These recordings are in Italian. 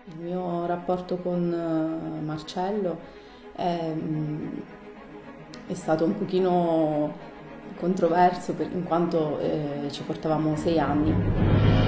Il mio rapporto con Marcello è stato un pochino controverso in quanto ci portavamo 6 anni.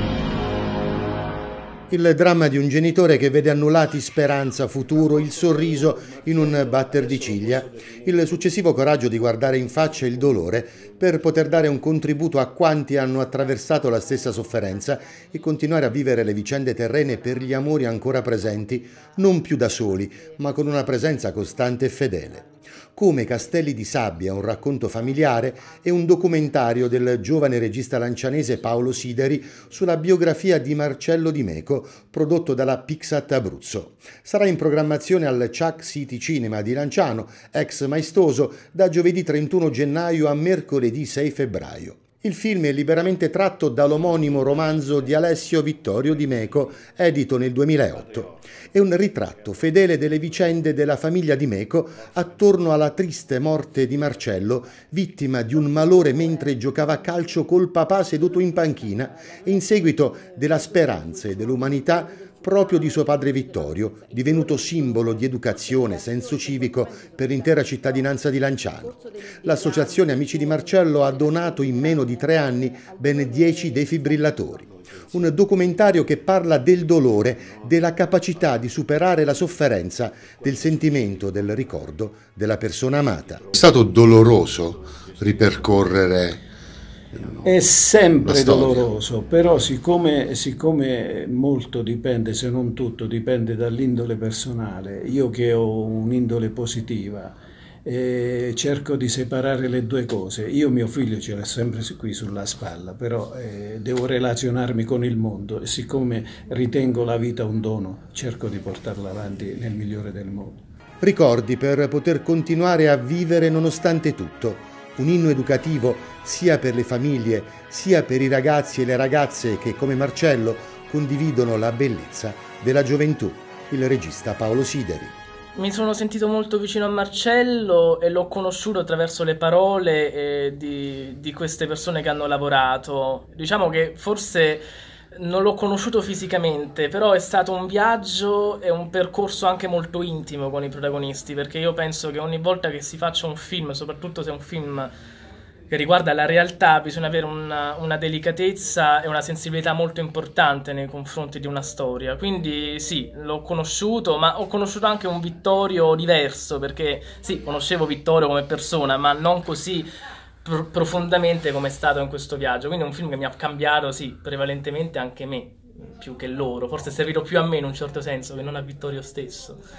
Il dramma di un genitore che vede annullati speranza, futuro, il sorriso in un batter di ciglia, il successivo coraggio di guardare in faccia il dolore per poter dare un contributo a quanti hanno attraversato la stessa sofferenza e continuare a vivere le vicende terrene per gli amori ancora presenti, non più da soli, ma con una presenza costante e fedele. Come Castelli di Sabbia, un racconto familiare, e un documentario del giovane regista lancianese Paolo Sideri sulla biografia di Marcello Di Meco, prodotto dalla Pixat Abruzzo. Sarà in programmazione al Chuck City Cinema di Lanciano, ex maestoso, da giovedì 31 gennaio a mercoledì 6 febbraio. Il film è liberamente tratto dall'omonimo romanzo di Alessio Vittorio Di Meco, edito nel 2008. È un ritratto fedele delle vicende della famiglia Di Meco attorno alla triste morte di Marcello, vittima di un malore mentre giocava a calcio col papà seduto in panchina, e in seguito della speranza e dell'umanità proprio di suo padre Vittorio, divenuto simbolo di educazione, senso civico per l'intera cittadinanza di Lanciano. L'associazione Amici di Marcello ha donato in meno di 3 anni ben 10 defibrillatori. Un documentario che parla del dolore, della capacità di superare la sofferenza, del sentimento, del ricordo della persona amata. È stato doloroso ripercorrere È la sempre storia. doloroso, però siccome molto dipende, se non tutto, dipende dall'indole personale, io che ho un'indole positiva, cerco di separare le due cose. Io mio figlio ce l'ho sempre qui sulla spalla, però devo relazionarmi con il mondo e siccome ritengo la vita un dono, cerco di portarla avanti nel migliore del modo. Ricordi per poter continuare a vivere nonostante tutto. Un inno educativo sia per le famiglie, sia per i ragazzi e le ragazze che, come Marcello, condividono la bellezza della gioventù. Il regista Paolo Sideri. Mi sono sentito molto vicino a Marcello e l'ho conosciuto attraverso le parole di queste persone che hanno lavorato. Diciamo che forse non l'ho conosciuto fisicamente, però è stato un viaggio e un percorso anche molto intimo con i protagonisti, perché io penso che ogni volta che si faccia un film, soprattutto se è un film che riguarda la realtà, bisogna avere una delicatezza e una sensibilità molto importante nei confronti di una storia. Quindi sì, l'ho conosciuto, ma ho conosciuto anche un Vittorio diverso, perché sì, conoscevo Vittorio come persona, ma non così profondamente come è stato in questo viaggio. Quindi è un film che mi ha cambiato, sì, prevalentemente anche me, più che loro. Forse è servito più a me in un certo senso che non a Vittorio stesso.